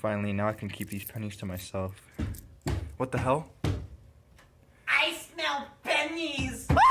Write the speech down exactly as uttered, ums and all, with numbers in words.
Finally, now I can keep these pennies to myself. What the hell? I smell pennies!